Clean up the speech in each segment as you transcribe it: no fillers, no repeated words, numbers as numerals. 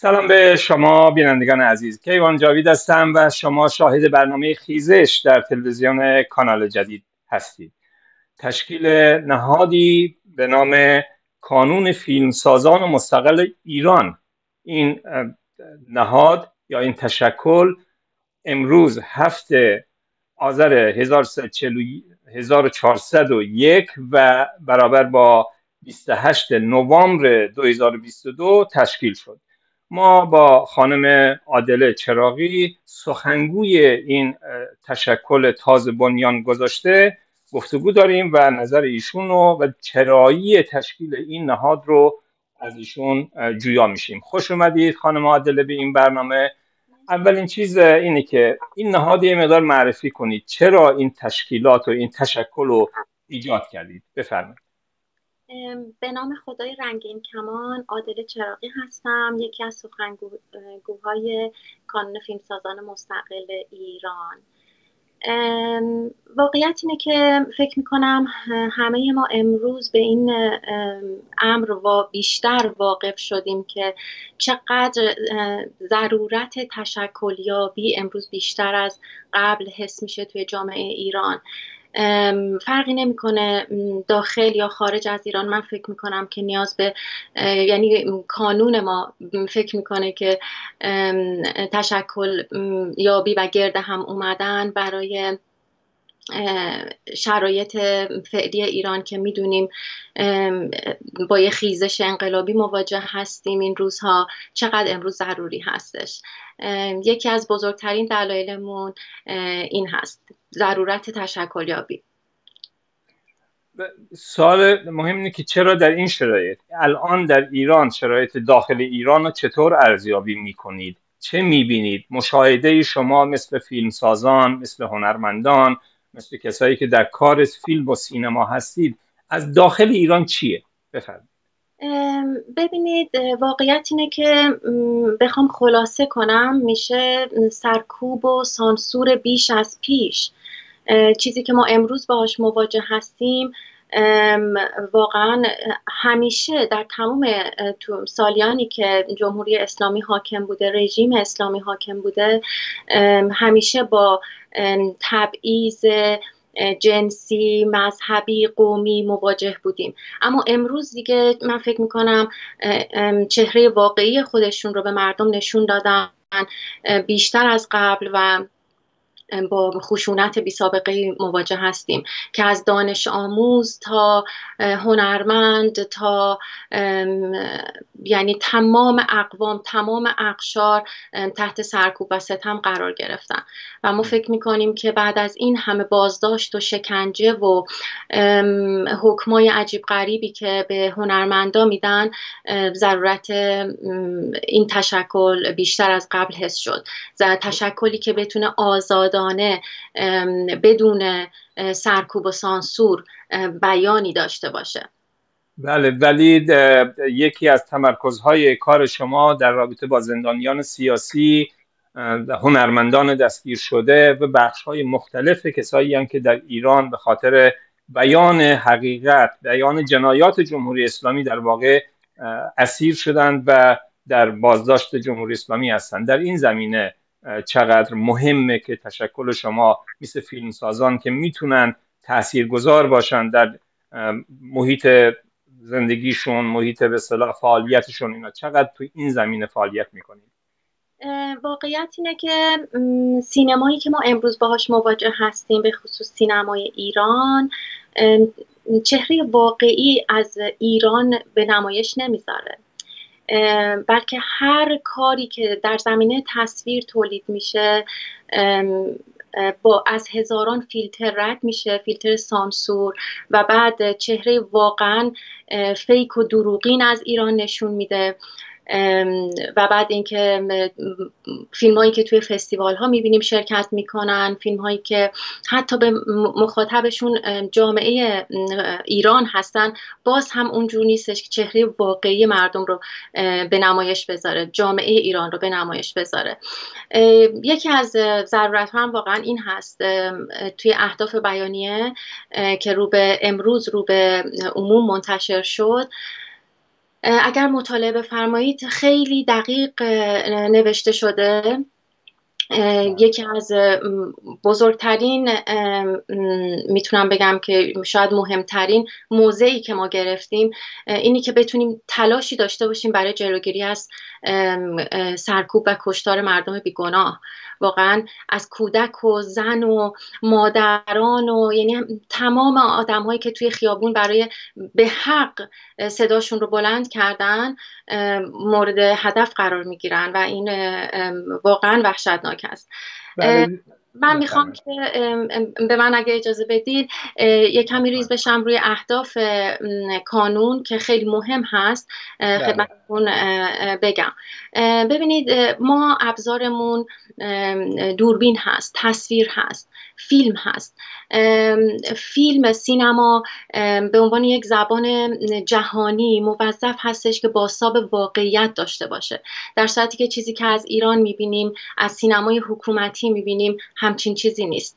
سلام به شما بینندگان عزیز. کیوان جاوید هستم و شما شاهد برنامه خیزش در تلویزیون کانال جدید هستید. تشکیل نهادی به نام کانون فیلمسازان مستقل ایران، این نهاد یا این تشکل امروز 7 آذر 1401 و برابر با 28 نوامبر 2022 تشکیل شد. ما با خانم عادله چراغی، سخنگوی این تشکل تازه بنیان گذاشته، گفتگو داریم و نظر ایشون و چرایی تشکیل این نهاد رو از ایشون جویا میشیم. خوش اومدید خانم عادله به این برنامه. اولین چیز اینه که این نهاد یه مقدار معرفی کنید، چرا این تشکیلات و این تشکل رو ایجاد کردید؟ بفرمایید. به نام خدای رنگین کمان، عادله چراغی هستم، یکی از سخنگوهای کانون فیلمسازان مستقل ایران. واقعیت اینه که فکر میکنم همه ما امروز به این امر بیشتر واقف شدیم که چقدر ضرورت تشکلیابی امروز بیشتر از قبل حس میشه توی جامعه ایران. فرقی نمیکنه داخل یا خارج از ایران. من فکر میکنم که نیاز به یعنی کانون ما فکر میکنه که تشکل یابی و گرد هم اومدن برای شرایط فعلی ایران که میدونیم با یه خیزش انقلابی مواجه هستیم این روزها، چقدر امروز ضروری هستش. یکی از بزرگترین دلایلمون این هست، ضرورت تشکل یابی. سوال مهم اینه که چرا در این شرایط، الان در ایران، شرایط داخل ایران رو چطور ارزیابی میکنید؟ چه میبینید؟ مشاهده شما مثل فیلمسازان، مثل هنرمندان، مثل کسایی که در کار فیلم و سینما هستید، از داخل ایران چیه؟ بفرمایید. ببینید، واقعیت اینه که بخوام خلاصه کنم میشه سرکوب و سانسور بیش از پیش. چیزی که ما امروز باهاش مواجه هستیم واقعا همیشه در تمام سالیانی که جمهوری اسلامی حاکم بوده، رژیم اسلامی حاکم بوده، همیشه با تبعیض جنسی، مذهبی، قومی مواجه بودیم. اما امروز دیگه من فکر میکنم چهره واقعی خودشون رو به مردم نشون دادن، بیشتر از قبل، و با خشونت بی سابقه مواجه هستیم که از دانش آموز تا هنرمند تا یعنی تمام اقوام، تمام اقشار تحت سرکوب و ستم قرار گرفتن و ما فکر میکنیم که بعد از این همه بازداشت و شکنجه و حکمای عجیب غریبی که به هنرمندا میدن، ضرورت این تشکل بیشتر از قبل حس شد. تشکلی که بتونه آزادانه بدون سرکوب و سانسور بیانی داشته باشه. بله، ولی یکی از تمرکزهای کار شما در رابطه با زندانیان سیاسی، هنرمندان دستگیر شده و بخش‌های مختلف کسایی هم که در ایران به خاطر بیان حقیقت، بیان جنایات جمهوری اسلامی در واقع اسیر شدند و در بازداشت جمهوری اسلامی هستند. در این زمینه چقدر مهمه که تشکل شما مثل فیلمسازان که میتونن تاثیرگذار باشن در محیط زندگیشون، محیط به اصطلاح فعالیتشون، اینا چقدر توی این زمینه فعالیت میکنید؟ واقعیت اینه که سینمایی که ما امروز باهاش مواجه هستیم، به خصوص سینمای ایران، چهره واقعی از ایران به نمایش نمیذاره، بلکه هر کاری که در زمینه تصویر تولید میشه از هزاران فیلتر رد میشه، فیلتر سانسور، و بعد چهره واقعا فیک و دروغین از ایران نشون میده. و بعد اینکه فیلم هایی که توی فستیوال ها میبینیم شرکت میکنن، فیلم هایی که حتی به مخاطبشون جامعه ایران هستن، باز هم اونجور نیستش که چهره واقعی مردم رو به نمایش بذاره، جامعه ایران رو به نمایش بذاره. یکی از ضرورت هم واقعا این هست توی اهداف بیانیه که امروز رو به عموم منتشر شد، اگر مطالعه بفرمایید خیلی دقیق نوشته شده. یکی از بزرگترین، میتونم بگم که شاید مهمترین موضعی که ما گرفتیم اینی که بتونیم تلاشی داشته باشیم برای جلوگیری از سرکوب و کشتار مردم بیگناه، واقعا از کودک و زن و مادران و یعنی تمام آدم هایی که توی خیابون برای به حق صداشون رو بلند کردن مورد هدف قرار میگیرن و این واقعا وحشتناک است. من میخوام که به من اگه اجازه بدید یک کمی ریز بشم روی اهداف کانون که خیلی مهم هست خدمتتون بگم. ببینید ما ابزارمون دوربین هست، تصویر هست، فیلم هست. فیلم، سینما به عنوان یک زبان جهانی موظف هستش که بازتاب واقعیت داشته باشه، در صورتی که چیزی که از ایران میبینیم، از سینمای حکومتی میبینیم همچین چیزی نیست.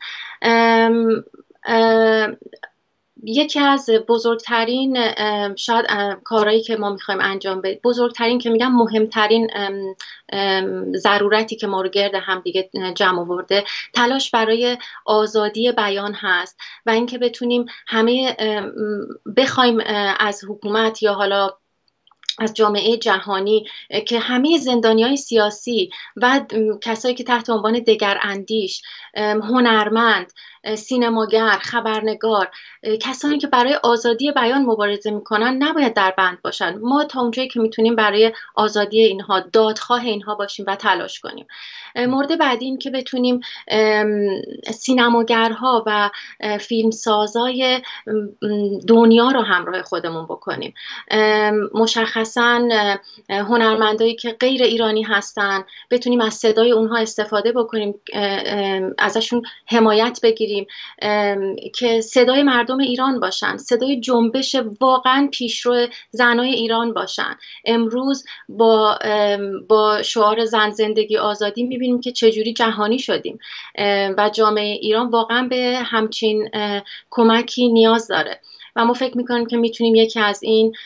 یکی از بزرگترین شاید کارهایی که ما میخوایم انجام بدیم، بزرگترین که میگم مهمترین ضرورتی که ما رو گرد هم دیگه جمع آورده، تلاش برای آزادی بیان هست و اینکه بتونیم همه بخوایم از حکومت یا حالا از جامعه جهانی که همه زندانیای سیاسی و کسایی که تحت عنوان دگراندیش، هنرمند، سینماگر، خبرنگار، کسانی که برای آزادی بیان مبارزه میکنن نباید در بند باشن. ما تا اونجایی که میتونیم برای آزادی اینها، دادخواه اینها باشیم و تلاش کنیم. مورد بعدی این که بتونیم سینماگرها و فیلمسازای دنیا رو همراه خودمون بکنیم. مشخصاً هنرمندایی که غیر ایرانی هستن بتونیم از صدای اونها استفاده بکنیم، ازشون حمایت بگیریم که صدای مردم ایران باشن، صدای جنبش واقعاً پیشرو زنای ایران باشن. امروز با شعار زن زندگی آزادی میبینیم که چجوری جهانی شدیم و جامعه ایران واقعاً به همچین کمکی نیاز داره و ما فکر میکنیم که میتونیم یکی از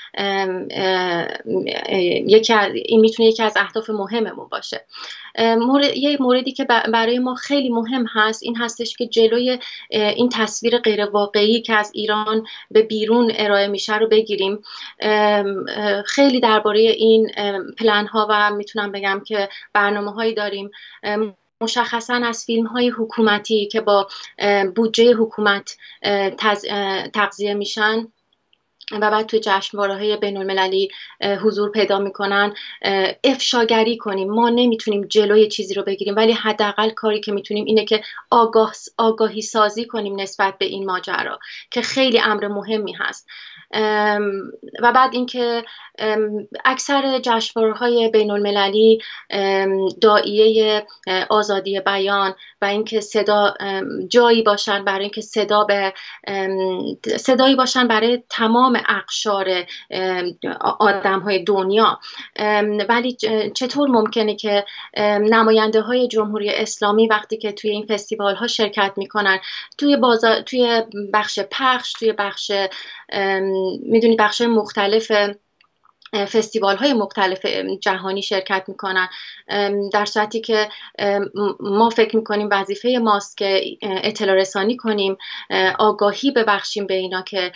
اهداف مهممون باشه. یه موردی که برای ما خیلی مهم هست این هستش که جلوی این تصویر غیر واقعی که از ایران به بیرون ارائه میشه رو بگیریم. خیلی درباره این پلن ها و میتونم بگم که برنامه هایی داریم، مشخصاً از فیلم های حکومتی که با بودجه حکومت تغذیه میشن و بعد توی جشنواره‌های بین‌المللی حضور پیدا میکنن افشاگری کنیم. ما نمیتونیم جلوی چیزی رو بگیریم ولی حداقل کاری که میتونیم اینه که آگاهی سازی کنیم نسبت به این ماجرا که خیلی امر مهمی هست. و بعد اینکه اکثر جشنواره‌های بین‌المللی داعیه آزادی بیان و اینکه صدا جایی باشن برای اینکه صدایی باشن برای تمام اقشار آدم‌های دنیا. ولی چطور ممکنه که نماینده های جمهوری اسلامی وقتی که توی این فستیوال ها شرکت میکنن، توی بخش پخش، توی بخش میدونید بخش مختلف فستیوال های مختلف جهانی شرکت میکنن، در صورتی که ما فکر میکنیم وظیفه ماست که اطلاع رسانی کنیم، آگاهی ببخشیم به اینا که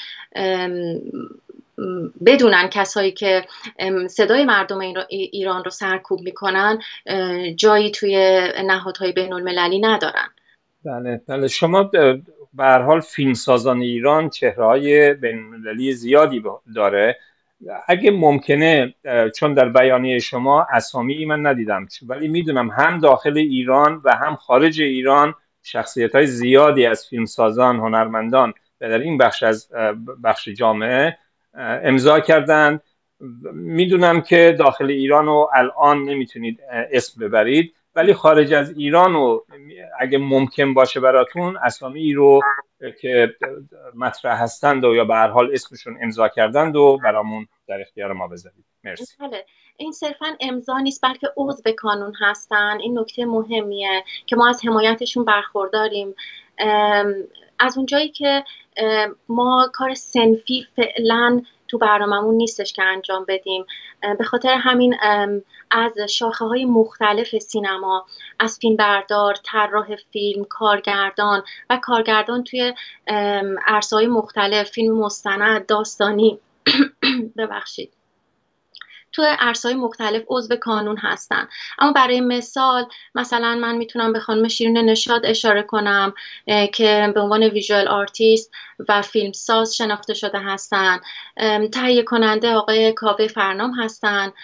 بدونن کسایی که صدای مردم ایران رو سرکوب میکنن جایی توی نهادهای بین المللی ندارن. بله شما به هر حال فیلمسازان ایران چهره‌های بین‌المللی زیادی داره. اگه ممکنه، چون در بیانیه شما اسامی من ندیدم ولی میدونم هم داخل ایران و هم خارج ایران شخصیت‌های زیادی از فیلمسازان، هنرمندان در این بخش جامعه امضا کردن. میدونم که داخل ایران رو الان نمیتونید اسم ببرید ولی خارج از ایران رو اگه ممکن باشه براتون اسامی رو که مطرح هستند و یا به هر حال اسمشون امضا کردند و برامون در اختیار ما بذارید. مرسی. بله، این صرفاً امضا نیست بلکه عضو کانون هستن. این نکته مهمیه که ما از حمایتشون برخورداریم. از اونجایی که ما کار صنفی فعلاً تو برنامه‌مون نیستش که انجام بدیم. به خاطر همین از شاخه‌های مختلف سینما، از فیلمبردار، طراح فیلم، کارگردان توی عرصه‌های مختلف، فیلم مستند، داستانی ببخشید، تو عرصه‌های مختلف عضو کانون هستن. اما برای مثلا من میتونم به خانم شیرین نشاط اشاره کنم که به عنوان ویژوال آرتیست و فیلمساز شناخته شده هستن. تهیه کننده آقای کاوه فرنام هستن.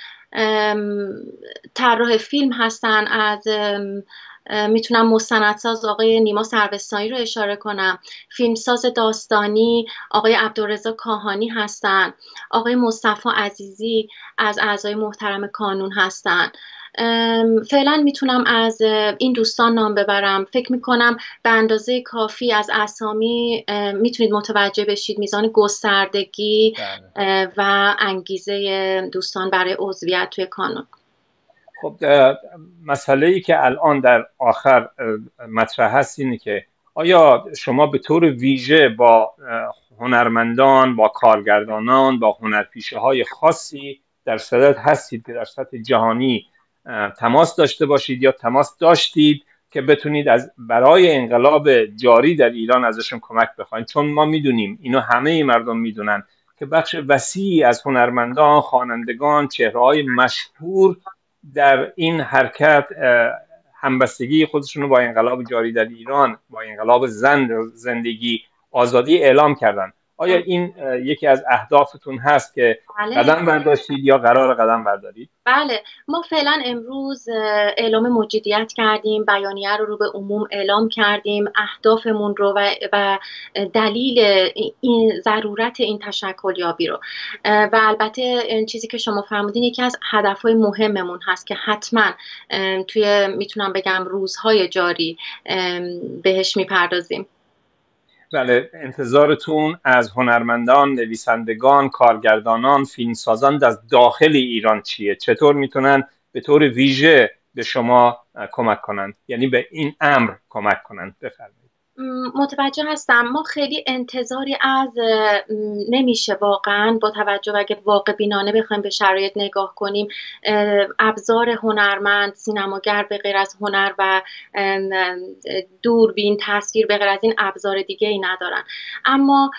طراح فیلم هستن. میتونم مستندساز آقای نیما سروستانی رو اشاره کنم. فیلمساز داستانی آقای عبدالرضا کاهانی هستن. آقای مصطفی عزیزی از اعضای محترم کانون هستن. فعلا میتونم از این دوستان نام ببرم. فکر میکنم به اندازه کافی از اسامی میتونید متوجه بشید میزان گستردگی و انگیزه دوستان برای عضویت توی کانون. خب مسئله‌ای که الان در آخر مطرح هست اینه که آیا شما به طور ویژه با هنرمندان، با کارگردانان، با هنرپیشه‌های خاصی در صدد هستید که در سطح جهانی تماس داشته باشید یا تماس داشتید که بتونید برای انقلاب جاری در ایران ازشون کمک بخواید؟ چون ما میدونیم، اینو همه مردم میدونن، که بخش وسیعی از هنرمندان، خوانندگان، چهره‌های مشهور در این حرکت همبستگی خودشون رو با انقلاب جاری در ایران، با انقلاب زندگی، آزادی اعلام کردن. آیا این یکی از اهدافتون هست که قدم برداشتید یا قرار قدم بردارید؟ بله، ما فعلا امروز اعلام موجودیت کردیم، بیانیه رو به عموم اعلام کردیم، اهدافمون رو و دلیل این ضرورت این تشکلیابی رو، و البته این چیزی که شما فرمودین یکی از هدفهای مهممون هست که حتما توی میتونم بگم روزهای جاری بهش میپردازیم. بله، انتظارتون از هنرمندان، نویسندگان، کارگردانان، فیلمسازان در داخل ایران چیه؟ چطور میتونن به طور ویژه به شما کمک کنند، یعنی به این امر کمک کنند؟ بفرمایید. متوجه هستم. ما خیلی انتظاری از نمیشه واقعا، با توجه اگه واقع بینانه بخوایم به شرایط نگاه کنیم، ابزار هنرمند، سینماگر به غیر از هنر و دوربین، تصویر به غیر از این ابزار دیگه ای ندارن. اما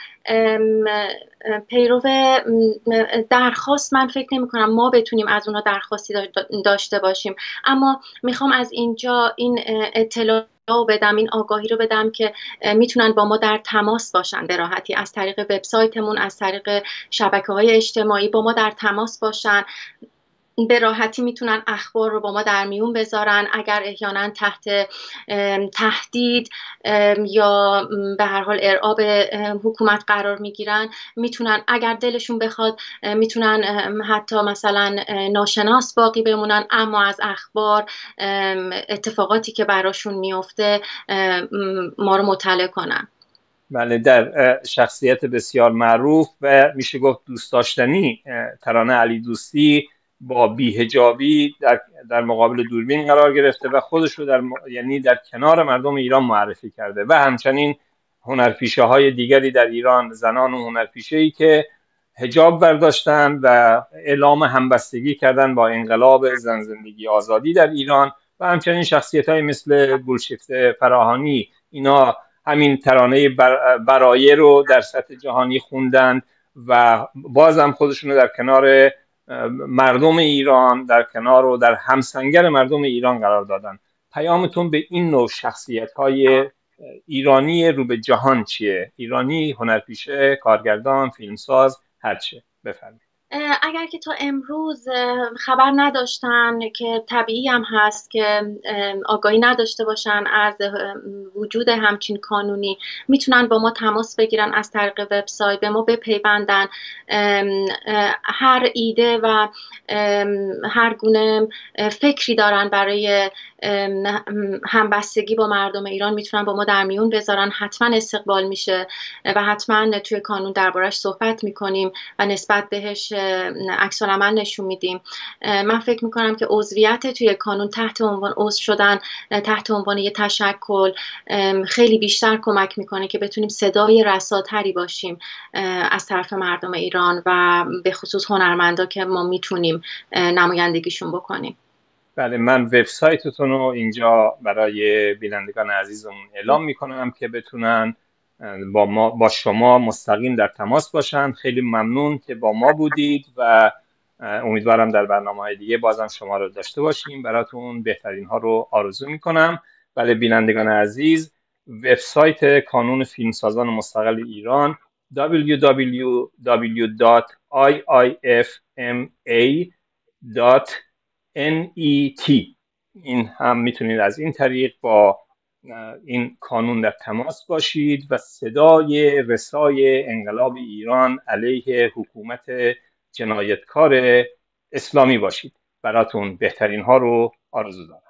پیرو درخواست من فکر نمی کنم ما بتونیم از اونا درخواستی داشته باشیم، اما میخوام از اینجا این اطلاع بدم، این آگاهی رو بدم که میتونن با ما در تماس باشن به راحتی، از طریق وبسایتمون، از طریق شبکه‌های اجتماعی با ما در تماس باشن. به راحتی میتونن اخبار رو با ما در میون بذارن. اگر احیانا تحت تهدید یا به هر حال ارعاب حکومت قرار میگیرن، میتونن اگر دلشون بخواد میتونن حتی مثلا ناشناس باقی بمونن، اما از اخبار، اتفاقاتی که براشون میفته ما رو مطلع کنن. بله، در شخصیت بسیار معروف و میشه گفت دوست داشتنی ترانه علی دوستی با بی‌حجابی در مقابل دوربین قرار گرفته و خودش رو یعنی در کنار مردم ایران معرفی کرده، و همچنین هنرپیشه های دیگری در ایران، زنان و هنرپیشه‌ای که حجاب برداشتن و اعلام همبستگی کردن با انقلاب زن زندگی آزادی در ایران، و همچنین شخصیت های مثل گلشیفته فراهانی. اینا همین ترانه برایه رو در سطح جهانی خوندند و بازم خودشون رو در کنار مردم ایران، در کنار و در همسنگر مردم ایران قرار دادن. پیامتون به این نوع شخصیت‌های ایرانی رو به جهان چیه؟ ایرانی، هنرپیشه، کارگردان، فیلمساز، هرچه. بفرمایید. اگر که تا امروز خبر نداشتن، که طبیعی هم هست که آگاهی نداشته باشن از وجود همچین کانونی، میتونن با ما تماس بگیرن از طریق وبسایت، به ما بپیوندن. هر ایده و هر گونه فکری دارن برای همبستگی با مردم ایران میتونن با ما در میون بذارن. حتما استقبال میشه و حتما توی کانون دربارش صحبت میکنیم و نسبت بهش که عکس العمل نشون میدیم. من فکر میکنم که عضویت توی کانون تحت عنوان عضو شدن تحت عنوان یه تشکل خیلی بیشتر کمک میکنه که بتونیم صدای رساتری باشیم از طرف مردم ایران و به خصوص هنرمندا که ما میتونیم نمایندگیشون بکنیم. بله، من وبسایتتون رو اینجا برای بینندگان عزیزمون اعلام میکنم که بتونن با شما مستقیم در تماس باشن. خیلی ممنون که با ما بودید و امیدوارم در برنامه‌های دیگه بازم شما رو داشته باشیم. براتون بهترین ها رو آرزو میکنم. بله بینندگان عزیز، وبسایت کانون فیلمسازان مستقل ایران www.iifma.net. این هم میتونید از این طریق با این کانون در تماس باشید و صدای رسای انقلاب ایران علیه حکومت جنایتکار اسلامی باشید. براتون بهترین ها رو آرزو دارم.